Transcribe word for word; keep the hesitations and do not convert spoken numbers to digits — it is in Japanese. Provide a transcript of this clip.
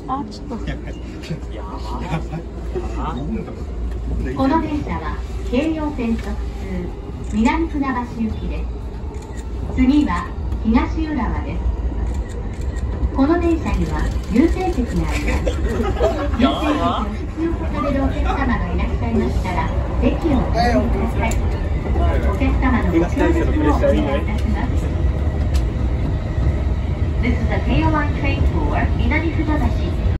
あ、ちょっと。 この電車は京葉線直通南船橋行きです。次は東浦和です。この電車には優先席があります。優先席を必要とされるお客様がいらっしゃいましたら席をお選びください。お客様のご協力をお願いいたします。This is a 京葉 line train for 南船橋